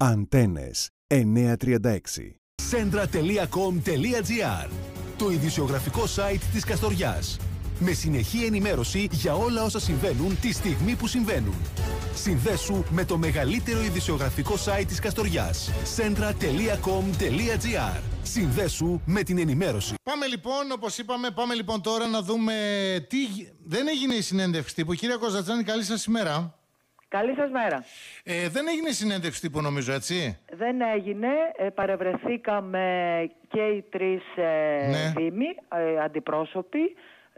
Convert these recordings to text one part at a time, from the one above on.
Αντένες 936. Centra.com.gr, το ειδησιογραφικό site της Καστοριάς. Με συνεχή ενημέρωση για όλα όσα συμβαίνουν τη στιγμή που συμβαίνουν. Συνδέσου με το μεγαλύτερο ειδησιογραφικό site της Καστοριάς. Centra.com.gr. Συνδέσου με την ενημέρωση. Πάμε λοιπόν, όπως είπαμε, τώρα να δούμε τι... Δεν έγινε η συνέντευξη τύπου. Κύριε Κοζατζάνη, καλή σας ημέρα. Καλή σας μέρα. Δεν έγινε η συνέντευξη τύπου, νομίζω, έτσι. Δεν έγινε. Παρευρεθήκαμε και οι τρεις δήμοι, αντιπρόσωποι,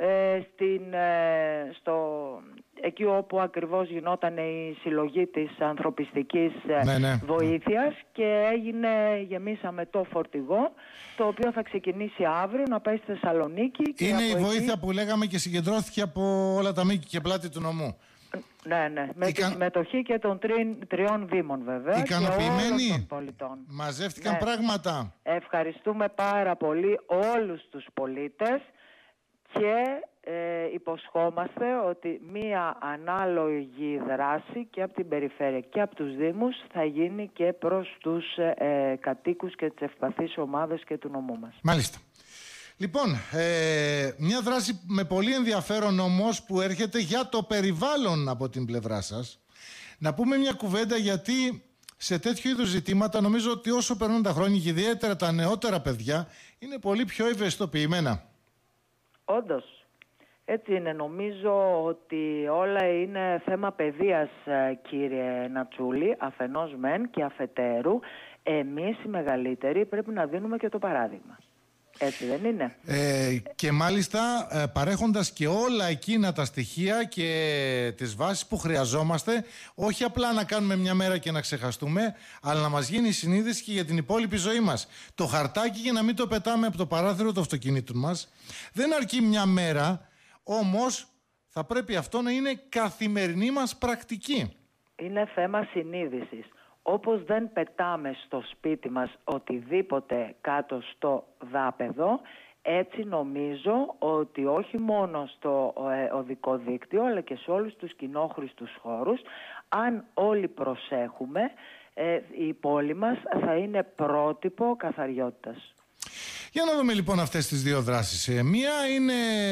εκεί όπου ακριβώς γινόταν η συλλογή της ανθρωπιστικής βοήθειας και γεμίσαμε το φορτηγό, το οποίο θα ξεκινήσει αύριο να πάει στη Θεσσαλονίκη. Είναι η βοήθεια που λέγαμε και συγκεντρώθηκε από όλα τα μήκη και πλάτη του νομού. Ναι, με τη συμμετοχή και των τριών δήμων, βέβαια. Ικανοποιημένοι, και των πολιτών. Μαζεύτηκαν πράγματα. Ευχαριστούμε πάρα πολύ όλους τους πολίτες και υποσχόμαστε ότι μία ανάλογη δράση και από την περιφέρεια και από τους δήμους θα γίνει και προς τους κατοίκους και τις ευπαθείς ομάδες και του νομού μας. Μάλιστα. Λοιπόν, μια δράση με πολύ ενδιαφέρον όμως που έρχεται για το περιβάλλον από την πλευρά σας. Να πούμε μια κουβέντα, γιατί σε τέτοιου είδους ζητήματα νομίζω ότι όσο περνούν τα χρόνια και ιδιαίτερα τα νεότερα παιδιά είναι πολύ πιο ευαισθητοποιημένα. Όντως, έτσι είναι. Νομίζω ότι όλα είναι θέμα παιδείας, κύριε Νατσούλη, αφενός μεν και αφετέρου. Εμείς οι μεγαλύτεροι πρέπει να δίνουμε και το παράδειγμα. Έτσι δεν είναι? Και μάλιστα παρέχοντας και όλα εκείνα τα στοιχεία και τις βάσεις που χρειαζόμαστε, όχι απλά να κάνουμε μια μέρα και να ξεχαστούμε, αλλά να μας γίνει συνείδηση και για την υπόλοιπη ζωή μας. Το χαρτάκι, για να μην το πετάμε από το παράθυρο του αυτοκινήτου μας, δεν αρκεί μια μέρα, όμως θα πρέπει αυτό να είναι καθημερινή μας πρακτική. Είναι θέμα συνείδησης. Όπως δεν πετάμε στο σπίτι μας οτιδήποτε κάτω στο δάπεδο, έτσι νομίζω ότι όχι μόνο στο οδικό δίκτυο αλλά και σε όλους τους κοινόχρηστους χώρους, αν όλοι προσέχουμε, η πόλη μας θα είναι πρότυπο καθαριότητας. Για να δούμε λοιπόν αυτές τις δύο δράσεις. Μία είναι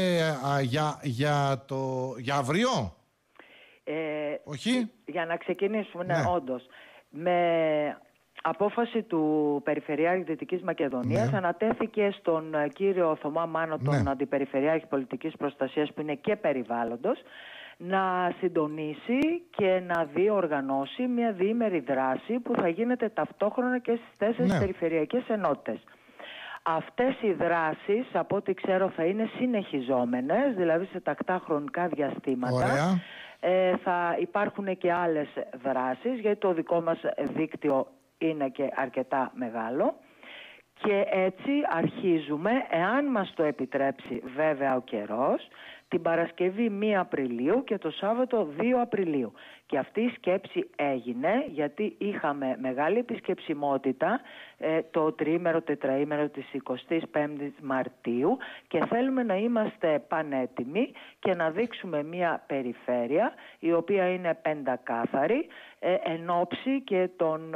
για αύριο. Όχι. Για να ξεκινήσουμε, ναι, όντως. Με απόφαση του Περιφερειάρχη Δυτικής Μακεδονίας ανατέθηκε στον κύριο Θωμά Μάνο, τον Αντιπεριφερειάρχη Πολιτικής Προστασίας, που είναι και περιβάλλοντος, να συντονίσει και να διοργανώσει μια διήμερη δράση που θα γίνεται ταυτόχρονα και στις 4 περιφερειακές ενότητες. Αυτές οι δράσεις, από ό,τι ξέρω, θα είναι συνεχιζόμενες, δηλαδή σε τακτά χρονικά διαστήματα. Ωραία. Θα υπάρχουν και άλλες δράσεις, γιατί το δικό μας δίκτυο είναι και αρκετά μεγάλο. Και έτσι αρχίζουμε, εάν μας το επιτρέψει βέβαια ο καιρός, την Παρασκευή 1 Απριλίου και το Σάββατο 2 Απριλίου. Και αυτή η σκέψη έγινε γιατί είχαμε μεγάλη επισκεψιμότητα το τριήμερο, τετραήμερο της 25ης Μαρτίου και θέλουμε να είμαστε πανέτοιμοι και να δείξουμε μια περιφέρεια η οποία είναι πεντακάθαρη εν ώψη και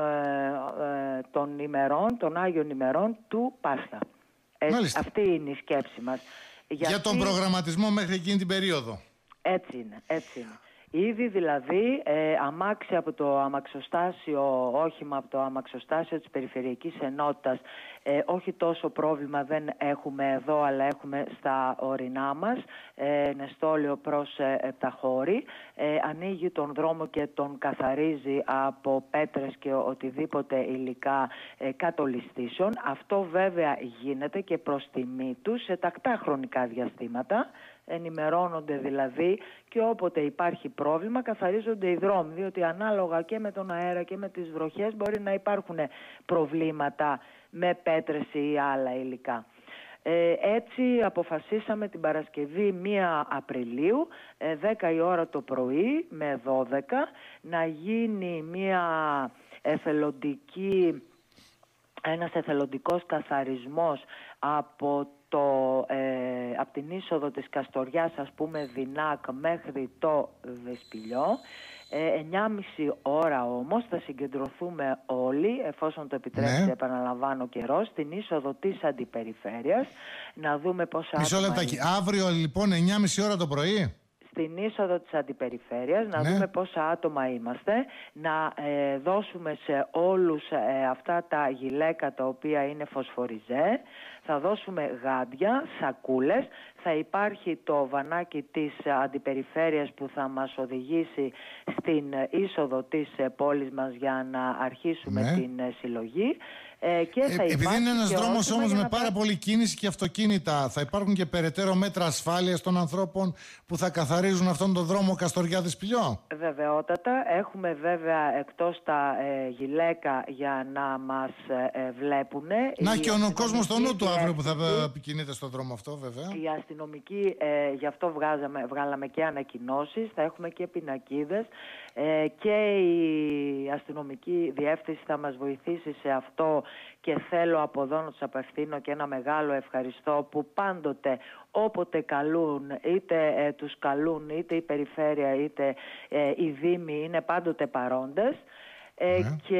των ημερών, των Άγιων ημερών του Πάσχα. Αυτή είναι η σκέψη μας. Για τον προγραμματισμό μέχρι εκείνη την περίοδο. Έτσι είναι. Ήδη δηλαδή αμάξι από το αμαξοστάσιο, όχημα από το αμαξοστάσιο της Περιφερειακής Ενότητας, όχι τόσο πρόβλημα δεν έχουμε εδώ, αλλά έχουμε στα ορεινά μας, Νεστόλιο προς Επταχώρη. Ανοίγει τον δρόμο και τον καθαρίζει από πέτρες και οτιδήποτε υλικά κατολιστήσεων. Αυτό βέβαια γίνεται και προς τιμή τους σε τακτά χρονικά διαστήματα. Ενημερώνονται δηλαδή και όποτε υπάρχει πρόβλημα καθαρίζονται οι δρόμοι, διότι ανάλογα και με τον αέρα και με τις βροχές μπορεί να υπάρχουν προβλήματα με πέτρες ή άλλα υλικά. Έτσι αποφασίσαμε την Παρασκευή 1 Απριλίου 10 η ώρα το πρωί με 12 να γίνει ένας εθελοντικός καθαρισμός από την είσοδο της Καστοριάς, ας πούμε Δινάκ, μέχρι το Δεσπηλιό. 9,5 ώρα όμως θα συγκεντρωθούμε όλοι, εφόσον το επιτρέψει, επαναλαμβάνω, ο καιρός, στην είσοδο της Αντιπεριφέρειας, να δούμε πόσα Μισό λεπτάκι. Αύριο λοιπόν 9,5 ώρα το πρωί. Στην είσοδο της Αντιπεριφέρειας, να δούμε πόσα άτομα είμαστε, να δώσουμε σε όλους αυτά τα γυλαίκα τα οποία είναι φωσφοριζέ, θα δώσουμε γάντια, σακούλες, θα υπάρχει το βανάκι της Αντιπεριφέρειας που θα μας οδηγήσει στην είσοδο της πόλης μας για να αρχίσουμε την συλλογή. Και θα επειδή είναι ένας δρόμος όμως με πάρα πολλή κίνηση και αυτοκίνητα, θα υπάρχουν και περαιτέρω μέτρα ασφάλειας των ανθρώπων που θα καθαρίζουν αυτόν τον δρόμο Καστοριάδες Πηλιό? Βεβαιότατα. Έχουμε βέβαια εκτός τα γυλαίκα για να μας βλέπουν. Να και ο κόσμος στο νου του αύριο που θα κινείται στον δρόμο αυτό, βέβαια. Οι αστυνομικοί, γι' αυτό βγάλαμε και ανακοινώσεις, θα έχουμε και πινακίδες και η αστυνομική διεύθυνση θα μας βοηθήσει σε αυτό και θέλω από εδώ να τους απευθύνω και ένα μεγάλο ευχαριστώ που πάντοτε όποτε καλούν, είτε τους καλούν είτε η Περιφέρεια είτε οι Δήμοι, είναι πάντοτε παρόντες. Και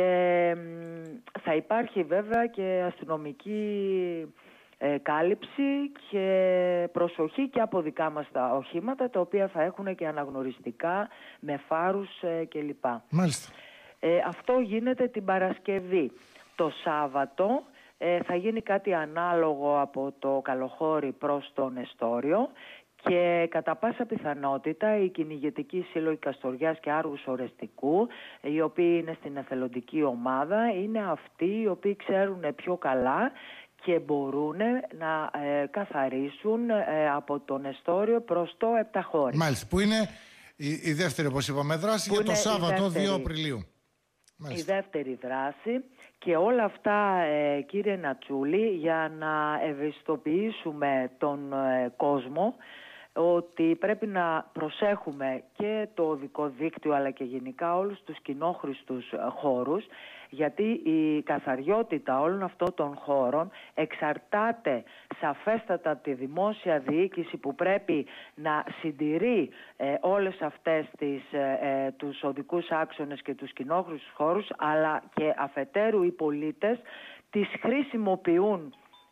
θα υπάρχει βέβαια και αστυνομική κάλυψη και προσοχή και από δικά μας τα οχήματα, τα οποία θα έχουν και αναγνωριστικά με φάρους κλπ. Μάλιστα. Αυτό γίνεται την Παρασκευή. Το Σάββατο θα γίνει κάτι ανάλογο από το Καλοχώρι προς το Νεστόριο και κατά πάσα πιθανότητα οι κυνηγετικοί σύλλογοι Καστοριάς και Άργους Ορεστικού, οι οποίοι είναι στην εθελοντική ομάδα, είναι αυτοί οι οποίοι ξέρουν πιο καλά και μπορούν να καθαρίσουν από το Νεστόριο προς το Επταχώρι. Μάλιστα, που είναι η δεύτερη, όπως είπαμε, δράση για το Σάββατο 2 Απριλίου. Μάλιστα. Η δεύτερη δράση. Και όλα αυτά, κύριε Νατσούλη, για να ευαισθητοποιήσουμε τον κόσμο ότι πρέπει να προσέχουμε και το οδικό δίκτυο αλλά και γενικά όλους τους κοινόχρηστους χώρους, γιατί η καθαριότητα όλων αυτών των χώρων εξαρτάται σαφέστατα από τη δημόσια διοίκηση που πρέπει να συντηρεί όλες αυτές τους οδικούς άξονες και τους κοινόχρηστους χώρους, αλλά και αφετέρου οι πολίτες τις χρησιμοποιούν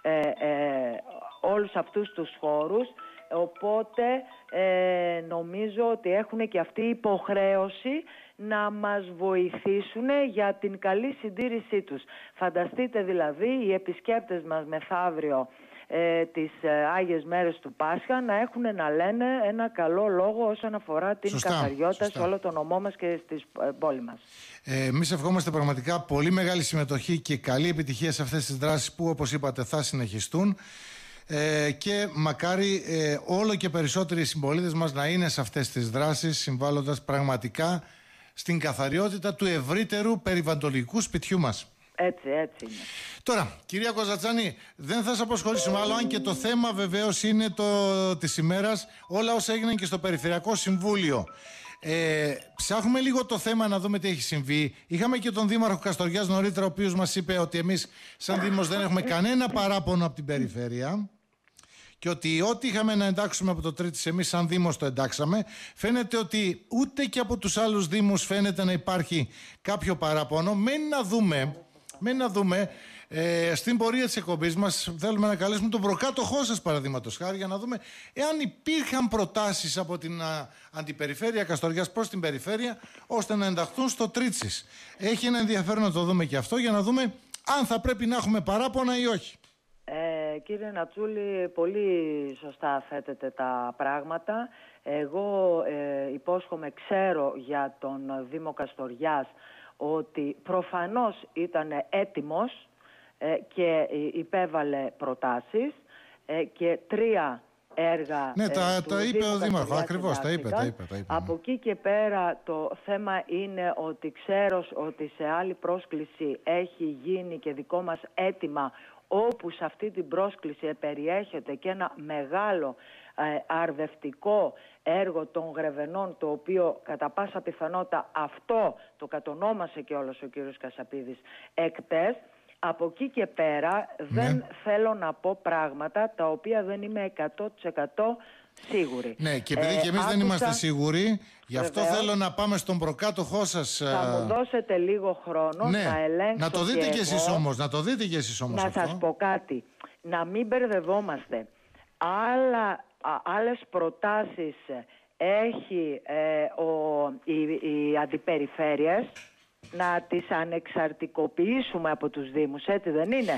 όλους αυτούς τους χώρους. Οπότε νομίζω ότι έχουν και αυτή υποχρέωση να μας βοηθήσουν για την καλή συντήρησή τους. Φανταστείτε δηλαδή οι επισκέπτες μας μεθαύριο τις Άγιες Μέρες του Πάσχα να έχουν να λένε ένα καλό λόγο όσον αφορά την καθαριότητα σε όλο το νομό μας και στη πόλη μας. Εμείς ευχόμαστε πραγματικά πολύ μεγάλη συμμετοχή και καλή επιτυχία σε αυτές τις δράσεις που, όπως είπατε, θα συνεχιστούν. Και μακάρι όλο και περισσότεροι συμπολίτες μας να είναι σε αυτές τις δράσεις, συμβάλλοντας πραγματικά στην καθαριότητα του ευρύτερου περιβαλλοντικού σπιτιού μας. Έτσι είναι. Τώρα, κυρία Κοζατσάνη, δεν θα σας απασχολήσουμε άλλο, αν και το θέμα βεβαίως είναι της ημέρας, όλα όσα έγιναν και στο Περιφερειακό Συμβούλιο. Ψάχνουμε λίγο το θέμα να δούμε τι έχει συμβεί. Είχαμε και τον Δήμαρχο Καστοριάς νωρίτερα, ο οποίος μας είπε ότι εμείς σαν Δήμος δεν έχουμε κανένα παράπονο από την Περιφέρεια και ότι ό,τι είχαμε να εντάξουμε από το Τρίτης εμείς σαν Δήμος το εντάξαμε. Φαίνεται ότι ούτε και από τους άλλους Δήμους φαίνεται να υπάρχει κάποιο παράπονο. Μένει να δούμε. Στην πορεία της εκπομπής μας θέλουμε να καλέσουμε τον προκάτοχό σας, παραδείγματος χάρη, για να δούμε εάν υπήρχαν προτάσεις από την Αντιπεριφέρεια Καστοριάς προς την Περιφέρεια ώστε να ενταχθούν στο Τρίτσις. Έχει ένα ενδιαφέρον να το δούμε και αυτό, για να δούμε αν θα πρέπει να έχουμε παράπονα ή όχι. Κύριε Νατσούλη, πολύ σωστά θέτετε τα πράγματα. Εγώ υπόσχομαι, ξέρω για τον Δήμο Καστοριάς ότι προφανώς ήταν έτοιμος και υπέβαλε προτάσεις και 3 έργα. Ναι, τα είπε ο Δήμαρχος, ακριβώς, τα είπε. Από εκεί και πέρα το θέμα είναι ότι ξέρω ότι σε άλλη πρόσκληση έχει γίνει και δικό μας αίτημα, όπου σε αυτή την πρόσκληση περιέχεται και ένα μεγάλο αρδευτικό έργο των Γρεβενών, το οποίο κατά πάσα πιθανότητα αυτό το κατονόμασε και όλος ο κύριος Κασαπίδης εκτές. Από εκεί και πέρα δεν θέλω να πω πράγματα τα οποία δεν είμαι 100% Σίγουροι. Ναι, και επειδή και εμείς δεν είμαστε σίγουροι, γι' αυτό βεβαίως, θέλω να πάμε στον προκάτοχό σας. Θα μου δώσετε λίγο χρόνο να ελέγξω. Να το δείτε και εσείς όμως. Να το δείτε και εσείς όμως. Να αυτό. σας πω κάτι. Να μην μπερδευόμαστε. Άλλες προτάσεις έχει οι αντιπεριφέρειες, να τις ανεξαρτικοποιήσουμε από τους Δήμους, έτσι δεν είναι?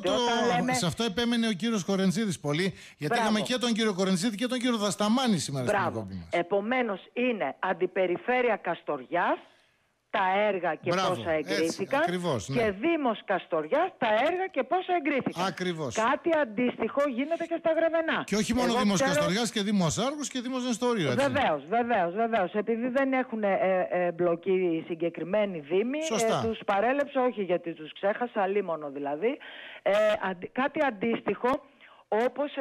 Σε αυτό επέμενε ο κύριος Κορεντσίδης πολύ, γιατί είχαμε και τον κύριο Κορεντσίδη και τον κύριο Δασταμάνη σήμερα στην εκπομπή μας. Επομένως είναι Αντιπεριφέρεια Καστοριάς, τα έργα και πόσα εγκρίθηκαν, και Δήμος Καστοριάς, τα έργα και πόσα εγκρίθηκαν. Ακριβώς. Κάτι αντίστοιχο γίνεται και στα Γρεβενά. Και όχι μόνο Δήμος Καστοριάς, και Δήμος Άργος και Δήμος Νεστορίου. Βεβαίως. Επειδή δεν έχουν μπλοκεί οι συγκεκριμένοι δήμοι, τους παρέλεψα, όχι γιατί τους ξέχασα, αλίμονο δηλαδή. Κάτι αντίστοιχο, όπως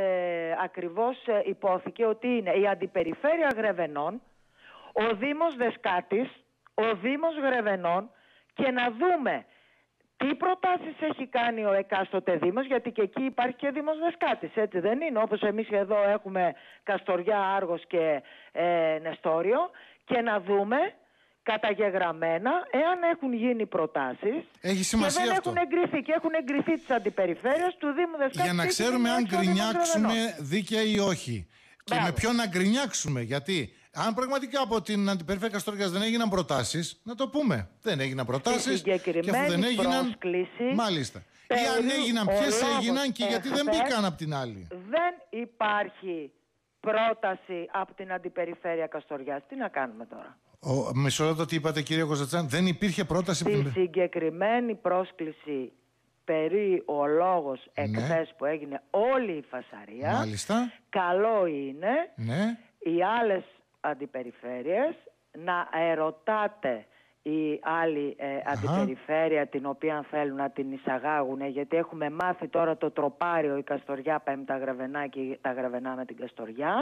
ακριβώς υπόθηκε, ότι είναι η Αντιπεριφέρεια Γρεβενών, ο Δήμος Δεσκάτης, ο Δήμος Γρεβενών, και να δούμε τι προτάσεις έχει κάνει ο εκάστοτε Δήμος, γιατί και εκεί υπάρχει και Δήμος Δεσκάτης, έτσι δεν είναι? Όπως εμείς εδώ έχουμε Καστοριά, Άργος και Νεστόριο, και να δούμε καταγεγραμμένα εάν έχουν γίνει προτάσεις. Έχει σημασία και δεν αυτό. έχουν εγκριθεί, και έχουν εγκριθεί τις αντιπεριφέρειες του Δήμου Δεσκάτης. Για να ξέρουμε αν γκρινιάξουμε δίκαια ή όχι. Και με ποιον να γκρινιάξουμε. Γιατί αν πραγματικά από την Αντιπεριφέρεια Καστοριάς δεν έγιναν προτάσεις, να το πούμε. Δεν έγιναν προτάσεις. Και αφού δεν έγιναν. Μάλιστα. Ή αν έγιναν, ποιες έγιναν και γιατί δεν μπήκαν από την άλλη. Δεν υπάρχει πρόταση από την Αντιπεριφέρεια Καστοριάς. Τι να κάνουμε τώρα? Μισό λεπτό, τι είπατε κύριε Κοζατσάν? Δεν υπήρχε πρόταση. Στη συγκεκριμένη πρόσκληση περί ο λόγος εχθές που έγινε όλη η φασαρία. Μάλιστα. Καλό είναι οι άλλες αντιπεριφέρειες να ερωτάτε η άλλη αντιπεριφέρεια την οποία θέλουν να την εισαγάγουν, γιατί έχουμε μάθει τώρα το τροπάριο, η Καστοριά πάει με τα Γρεβενά και τα Γρεβενά με την Καστοριά,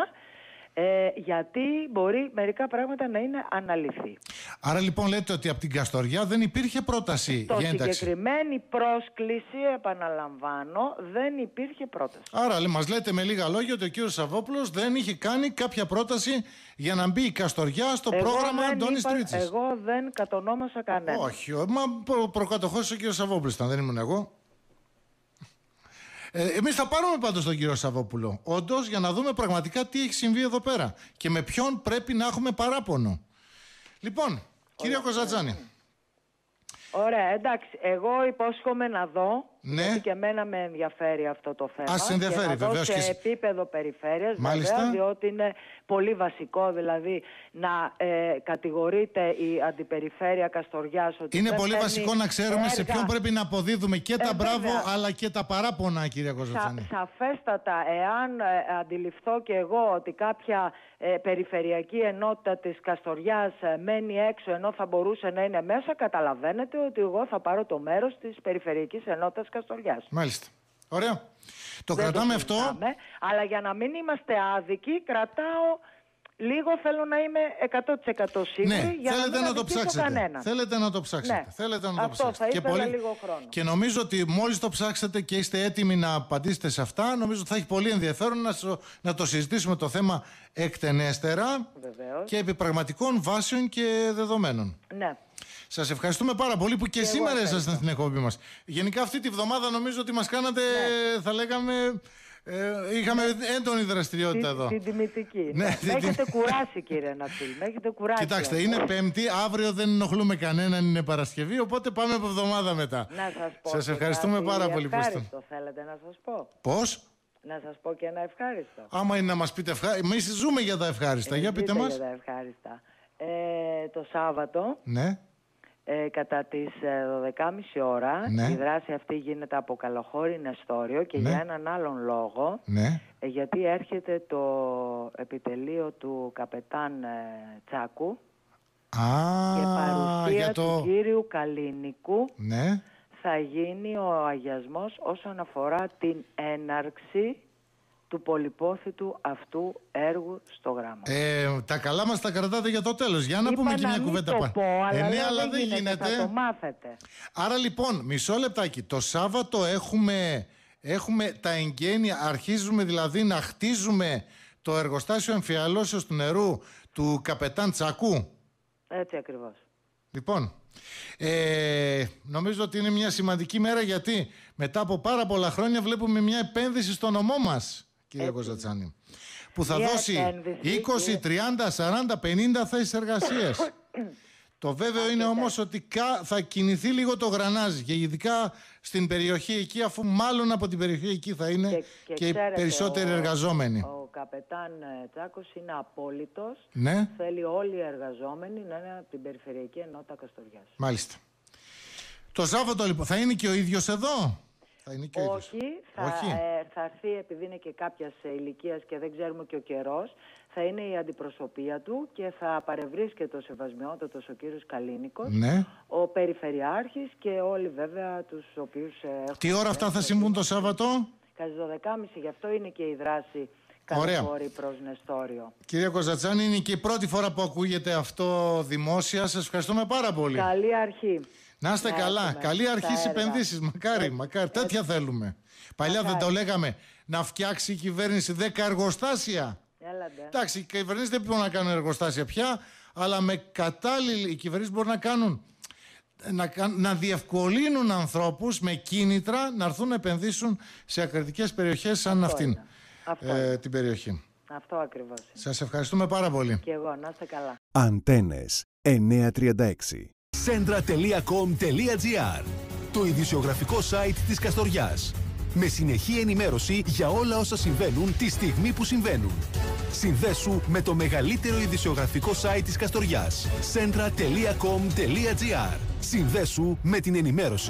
γιατί μπορεί μερικά πράγματα να είναι αναλυθή. Άρα λοιπόν λέτε ότι από την Καστοριά δεν υπήρχε πρόταση για ένταξη. Το συγκεκριμένη πρόσκληση, επαναλαμβάνω, δεν υπήρχε πρόταση. Άρα μας λέτε με λίγα λόγια ότι ο κύριος Σαββόπουλος δεν είχε κάνει κάποια πρόταση για να μπει η Καστοριά στο πρόγραμμα Αντώνης Τρίτσης. Εγώ δεν κατονόμασα κανένα. Όχι, μα προκατοχός ο κύριος Σαββόπουλος ήταν, δεν ήμουν εγώ. Εμείς θα πάρουμε πάντως τον κύριο Σαββόπουλο, όντως, για να δούμε πραγματικά τι έχει συμβεί εδώ πέρα και με ποιον πρέπει να έχουμε παράπονο. Λοιπόν, κύριε Κοζατζάνη. Ωραία, εντάξει. Εγώ υπόσχομαι να δω, γιατί και εμένα με ενδιαφέρει αυτό το θέμα. Ας ενδιαφέρει, και να βεβαίως. δω σε επίπεδο περιφέρειας, βέβαια, διότι είναι πολύ βασικό, δηλαδή, να κατηγορείται η Αντιπεριφέρεια Καστοριάς ότι είναι πολύ βασικό να ξέρουμε σε ποιον πρέπει να αποδίδουμε και τα μπράβο, αλλά και τα παράπονα, κύριε Κοζατσάνη. Σαφέστατα, εάν αντιληφθώ και εγώ ότι κάποια περιφερειακή ενότητα της Καστοριάς μένει έξω ενώ θα μπορούσε να είναι μέσα, καταλαβαίνετε ότι εγώ θα πάρω το μέρος της περιφερειακής ενότητας Καστοριάς. Μάλιστα. Ωραία. Το κρατάμε αυτό. Αλλά για να μην είμαστε άδικοι, κρατάω λίγο, θέλω να είμαι 100% σίγουρη, για θέλετε να μην το ψάξετε. κανέναν. Θέλετε να το ψάξετε. Ναι. Θέλετε να το Αυτό ψάξετε. θα ήθελα λίγο χρόνο. Και νομίζω ότι μόλις το ψάξετε και είστε έτοιμοι να απαντήσετε σε αυτά, νομίζω ότι θα έχει πολύ ενδιαφέρον να το συζητήσουμε το θέμα εκτενέστερα. Βεβαίως. Και επί πραγματικών βάσεων και δεδομένων. Ναι. Σας ευχαριστούμε πάρα πολύ που και σήμερα ήσασταν στην εκπομπή μας. Γενικά αυτή τη βδομάδα νομίζω ότι μας κάνατε, θα λέγαμε, είχαμε έντονη δραστηριότητα εδώ. Την τιμητική. Ναι, με έχετε κουράσει, κύριε Νατήλ. Με έχετε κουράσει. Κοιτάξτε, είναι Πέμπτη, αύριο δεν ενοχλούμε κανέναν, είναι Παρασκευή, οπότε πάμε από εβδομάδα μετά. Να σας πω. Σας ευχαριστούμε πάρα πολύ που ήσασταν. Ευχάριστο θέλετε να σας πω. Πώς? Να σας πω και ένα ευχάριστο. Άμα είναι να μας πείτε ευχάριστο. Εμείς ζούμε για τα ευχάριστα. Για πείτε μας. Για τα ευχάριστα. Το Σάββατο. Ναι. Κατά τις 12.30 ώρα, η δράση αυτή γίνεται από Καλοχώρη Νεστόριο και για έναν άλλον λόγο, γιατί έρχεται το επιτελείο του καπετάν Τσάκου και παρουσία του κύριου Καλίνικου θα γίνει ο αγιασμός όσον αφορά την έναρξη του πολυπόθητου αυτού έργου στο γράμμα. Τα καλά μας τα κρατάτε για το τέλος. Για να πούμε και μια κουβέντα πάνω. Ναι, αλλά δεν γίνεται. Θα το μάθετε. Άρα λοιπόν, μισό λεπτάκι. Το Σάββατο έχουμε τα εγγένεια, αρχίζουμε δηλαδή να χτίζουμε το εργοστάσιο εμφιαλώσεως του νερού του καπετάν Τσακού. Έτσι ακριβώς. Λοιπόν, νομίζω ότι είναι μια σημαντική μέρα, γιατί μετά από πάρα πολλά χρόνια βλέπουμε μια επένδυση στο νομό μας, κυρία Κοζατσάνη, που θα δώσει 20, 30, 40, 50 θέσεις εργασίας. Το βέβαιο είναι όμως ότι θα κινηθεί λίγο το γρανάζι, και ειδικά στην περιοχή εκεί, αφού μάλλον από την περιοχή εκεί θα είναι και οι περισσότεροι εργαζόμενοι. Ο καπετάν Τσάκος είναι απόλυτος. Ναι. Θέλει όλοι οι εργαζόμενοι να είναι από την Περιφερειακή Ενότητα Καστοριάς. Μάλιστα. Το Σάββατο λοιπόν θα είναι και ο ίδιος εδώ? Θα είναι και Όχι, θα έρθει, επειδή είναι και κάποιας ηλικίας και δεν ξέρουμε και ο καιρός, θα είναι η αντιπροσωπεία του και θα παρευρίσκεται ο σεβασμιότατος ο κύριος Καλίνικος, ναι, ο Περιφερειάρχης και όλοι βέβαια τους οποίους έχουν... Τι ώρα αυτά θα συμβούν το Σάββατο? Κατά 12.30, γι' αυτό είναι και η δράση κατηγορή προς Νεστόριο. Κυρία Κοζατσάνη, είναι και η πρώτη φορά που ακούγεται αυτό δημόσια. Σας ευχαριστούμε πάρα πολύ. Καλή αρχή. Να είστε καλά. Καλή αρχή στις επενδύσεις. Μακάρι, μακάρι. Τέτοια θέλουμε. Παλιά δεν το λέγαμε? Να φτιάξει η κυβέρνηση 10 εργοστάσια. Έλατε. Εντάξει, οι κυβερνήσεις δεν μπορούν να κάνουν εργοστάσια πια, αλλά με κατάλληλη, οι κυβερνήσεις μπορούν να κάνουν, να διευκολύνουν ανθρώπους με κίνητρα να έρθουν να επενδύσουν σε ακρατικές περιοχές σαν αυτήν την περιοχή. Αυτό ακριβώς. Σας ευχαριστούμε πάρα πολύ. Και εγώ, να είστε καλά. Αντένες 936. Centra.com.gr, το ειδησιογραφικό site της Καστοριάς. Με συνεχή ενημέρωση για όλα όσα συμβαίνουν τη στιγμή που συμβαίνουν. Συνδέσου με το μεγαλύτερο ειδησιογραφικό site της Καστοριάς. Centra.com.gr. Συνδέσου με την ενημέρωση.